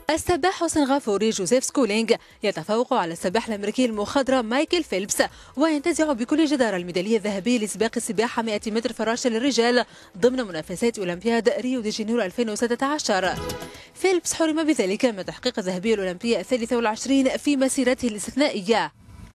السباح السنغافوري جوزيف سكولينغ يتفوق على السباح الأمريكي المخضرم مايكل فيلبس وينتزع بكل جدارة الميدالية الذهبية لسباق السباحة 100 متر فراشة للرجال ضمن منافسات أولمبياد ريو دي جانيرو 2016. فيلبس حرم بذلك من تحقيق الذهبية الأولمبية 23 في مسيرته الاستثنائية.